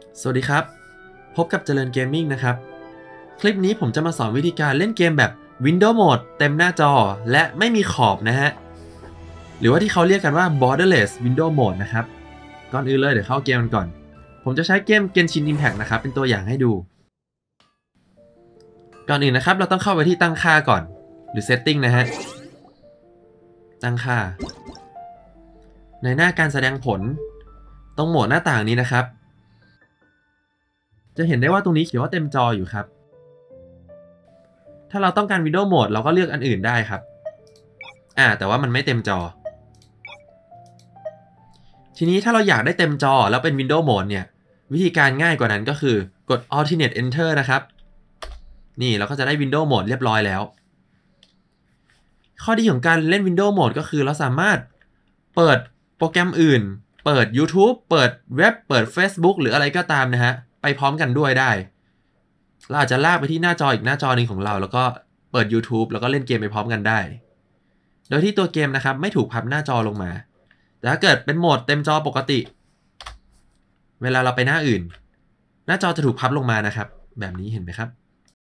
สวัสดีครับพบกับเจริญเกมมิ่งนะครับคลิปนี้ผมจะมาสอนวิธีการเล่นเกมแบบ Window Mode เต็มหน้าจอและไม่มีขอบนะฮะหรือว่าที่เขาเรียกกันว่า Borderless Window Mode นะครับก่อนอื่นเลยเดี๋ยวเข้าเกมกันก่อนผมจะใช้เกม Genshin Impact นะครับเป็นตัวอย่างให้ดูก่อนอื่นนะครับเราต้องเข้าไปที่ตั้งค่าก่อนหรือ Setting นะฮะตั้งค่าในหน้าการแสดงผลตรงโหมดหน้าต่างนี้นะครับจะเห็นได้ว่าตรงนี้เขียนว่าเต็มจออยู่ครับถ้าเราต้องการ Window Mode เราก็เลือกอันอื่นได้ครับแต่ว่ามันไม่เต็มจอทีนี้ถ้าเราอยากได้เต็มจอแล้วเป็น Window Mode เนี่ยวิธีการง่ายกว่านั้นก็คือกด Alternate Enter นะครับนี่เราก็จะได้ Window Mode เรียบร้อยแล้วข้อดีของการเล่น Window Mode ก็คือเราสามารถเปิดโปรแกรมอื่นเปิด YouTube เปิดเว็บเปิด Facebook หรืออะไรก็ตามนะฮะไปพร้อมกันด้วยได้เราอาจจะลากไปที่หน้าจออีกหน้าจอหนึ่งของเราแล้วก็เปิด YouTube แล้วก็เล่นเกมไปพร้อมกันได้โดยที่ตัวเกมนะครับไม่ถูกพับหน้าจอลงมาแต่ถ้าเกิดเป็นโหมดเต็มจอปกติเวลาเราไปหน้าอื่นหน้าจอจะถูกพับลงมานะครับแบบนี้เห็นไหมครับ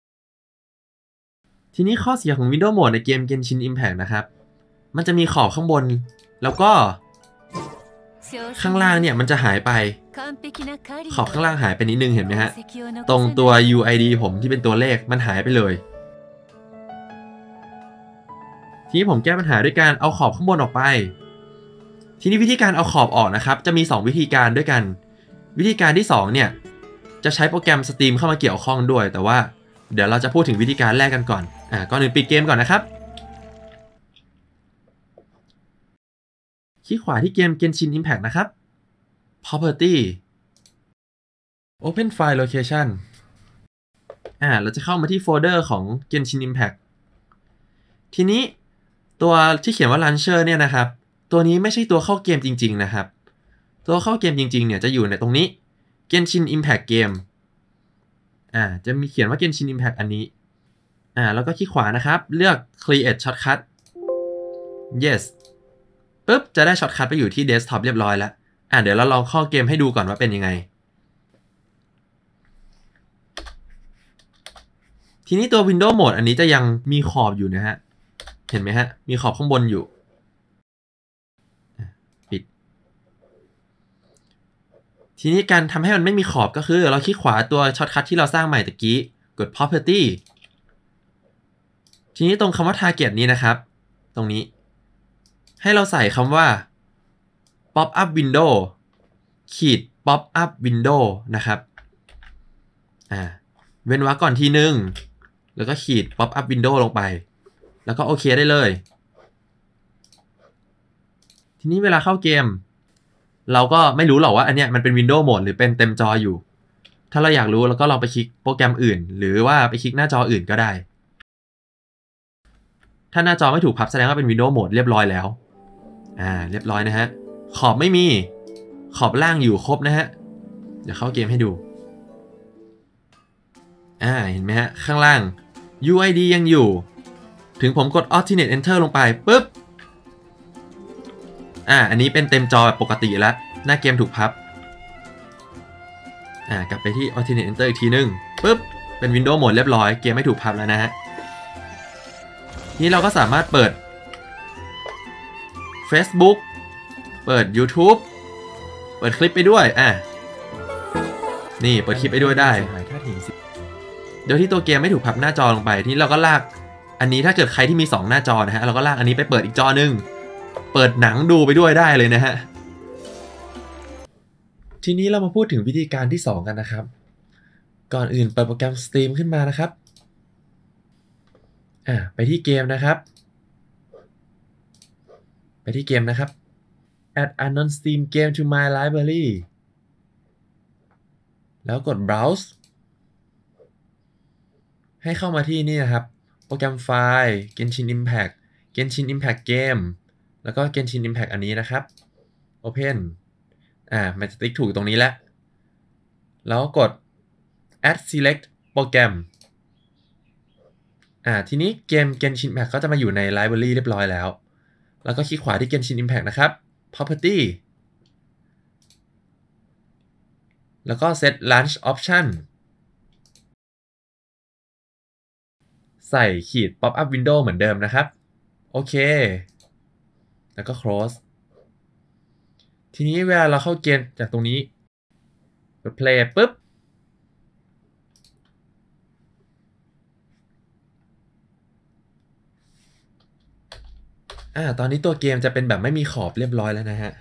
ทีนี้ข้อเสียของ Window Mode ในเกม Genshin Impact นะครับมันจะมีขอบข้างบนแล้วก็ข้างล่างเนี่ยมันจะหายไปขอบข้างล่างหายไปนิดนึงเห็นไหมฮะตรงตัว UID ผมที่เป็นตัวเลขมันหายไปเลยทีนี้ผมแก้ปัญหาด้วยการเอาขอบข้างบนออกไปทีนี้วิธีการเอาขอบออกนะครับจะมี2วิธีการด้วยกันวิธีการที่2เนี่ยจะใช้โปรแกรม Steam เข้ามาเกี่ยวข้องด้วยแต่ว่าเดี๋ยวเราจะพูดถึงวิธีการแรกกันก่อนก่อนอื่นปิดเกมก่อนนะครับคลิกขวาที่เกม Genshin Impact นะครับ Property Open File Location เราจะเข้ามาที่โฟลเดอร์ของ Genshin Impact ทีนี้ตัวที่เขียนว่า Launcher เนี่ยนะครับตัวนี้ไม่ใช่ตัวเข้าเกมจริงๆนะครับตัวเข้าเกมจริงๆเนี่ยจะอยู่ในตรงนี้ Genshin Impact Game จะมีเขียนว่า Genshin Impact อันนี้แล้วก็คลิกขวานะครับเลือก Create Shortcut Yes ปุ๊บจะได้ช็อตคัทไปอยู่ที่ Desktop เรียบร้อยแล้วเดี๋ยวเราลองเข้าเกมให้ดูก่อนว่าเป็นยังไงทีนี้ตัว Window Mode อันนี้จะยังมีขอบอยู่นะฮะเห็นไหมฮะมีขอบข้างบนอยู่ปิดทีนี้การทำให้มันไม่มีขอบก็คือเราคลิกขวาตัวช็อตคัทที่เราสร้างใหม่ตะกี้กด Property ทีนี้ตรงคำว่า Target นี้นะครับตรงนี้ให้เราใส่คำว่า Pop up Window ขีด Pop up Window นะครับเว้นวรรคก่อนทีนึงแล้วก็ขีด Pop up Window ลงไปแล้วก็โอเคได้เลยทีนี้เวลาเข้าเกมเราก็ไม่รู้หรอกว่าอันเนี้ยมันเป็น Window Mode หรือเป็นเต็มจออยู่ถ้าเราอยากรู้เราก็ลองไปคลิกโปรแกรมอื่นหรือว่าไปคลิกหน้าจออื่นก็ได้ถ้าหน้าจอไม่ถูกพับแสดงว่าเป็น Window Mode เรียบร้อยแล้วเรียบร้อยนะฮะขอบไม่มีขอบล่างอยู่ครบนะฮะเดี๋ยวเข้าเกมให้ดูเห็นไหมฮะข้างล่าง UID ยังอยู่ถึงผมกด Alternate Enter ลงไปปุ๊บอันนี้เป็นเต็มจอแบบปกติแล้วหน้าเกมถูกพับกลับไปที่ Alternate Enter อีกทีนึงปุ๊บเป็น Window Mode เรียบร้อยเกมไม่ถูกพับแล้วนะฮะนี่เราก็สามารถเปิด Facebook เปิด YouTube เปิดคลิปไปด้วยนี่เปิดคลิปไปด้วยได้โดยที่ตัวเกมไม่ถูกพับหน้าจอลงไปที่เราก็ลากอันนี้ถ้าเกิดใครที่มี2หน้าจอนะฮะเราก็ลากอันนี้ไปเปิดอีกจอนึงเปิดหนังดูไปด้วยได้เลยนะฮะทีนี้เรามาพูดถึงวิธีการที่2กันนะครับก่อนอื่นเปิดโปรแกรม Steam ขึ้นมานะครับไปที่เกมนะครับadd unknown Steam game to my library แล้วกด browse ให้เข้ามาที่นี่นะครับโปรแกรมไฟล์ Genshin Impact Game แล้วก็ Genshin Impact อันนี้นะครับ Open มันจะติ๊กถูกตรงนี้แล้วแล้วกด add select โปรแกรมทีนี้เกม Genshin Impact ก็จะมาอยู่ใน library เรียบร้อยแล้วแล้วก็คลิกขวาที่ Genshin Impact นะครับ Property แล้วก็ set launch option ใส่ขีด pop up window เหมือนเดิมนะครับโอเคแล้วก็ close ทีนี้เวลาเราเข้าเกมจากตรงนี้กด play ปุ๊บตอนนี้ตัวเกมจะเป็นแบบไม่มีขอบเรียบร้อยแล้วนะฮะ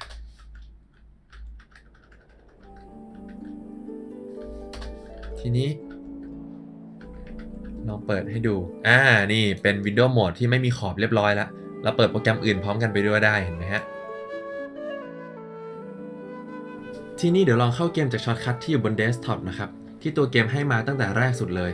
ทีนี้ลองเปิดให้ดูนี่เป็น Windows Mode ที่ไม่มีขอบเรียบร้อยแล้วเราเปิดโปรแกรมอื่นพร้อมกันไปด้วยได้เห็นไหมฮะทีนี้เดี๋ยวลองเข้าเกมจากช็อตคัทที่อยู่บนเดสก์ท็อปนะครับที่ตัวเกมให้มาตั้งแต่แรกสุดเลย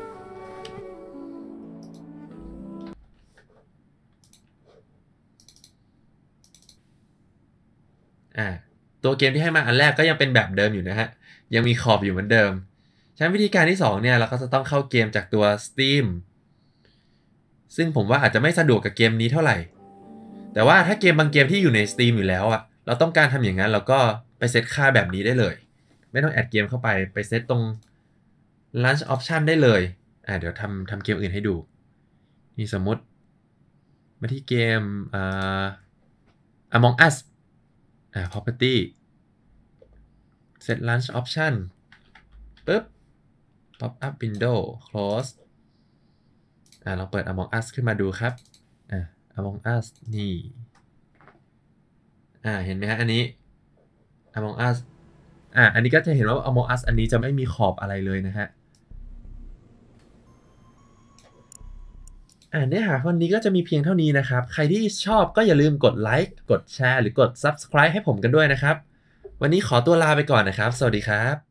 ตัวเกมที่ให้มาอันแรกก็ยังเป็นแบบเดิมอยู่นะฮะยังมีขอบอยู่เหมือนเดิมฉะนั้นวิธีการที่2เนี่ยเราก็จะต้องเข้าเกมจากตัว Steam ซึ่งผมว่าอาจจะไม่สะดวกกับเกมนี้เท่าไหร่แต่ว่าถ้าเกมบางเกมที่อยู่ใน Steam อยู่แล้วเราต้องการทำอย่างนั้นเราก็ไปเซตค่าแบบนี้ได้เลยไม่ต้องแอดเกมเข้าไปเซตตรง Launch Option ได้เลยเดี๋ยวทำเกมอื่นให้ดูนี่สมมติมาที่เกมAmong Us property set launch option ปึ๊บ pop up window close ลองเปิด Among Us ขึ้นมาดูครับAmong Us นี่เห็นไหมฮะอันนี้ Among Us อันนี้ก็จะเห็นว่า Among Us อันนี้จะไม่มีขอบอะไรเลยนะฮะเนื้อหาวันนี้ก็จะมีเพียงเท่านี้นะครับใครที่ชอบก็อย่าลืมกดไลค์กดแชร์หรือกด Subscribe ให้ผมกันด้วยนะครับวันนี้ขอตัวลาไปก่อนนะครับสวัสดีครับ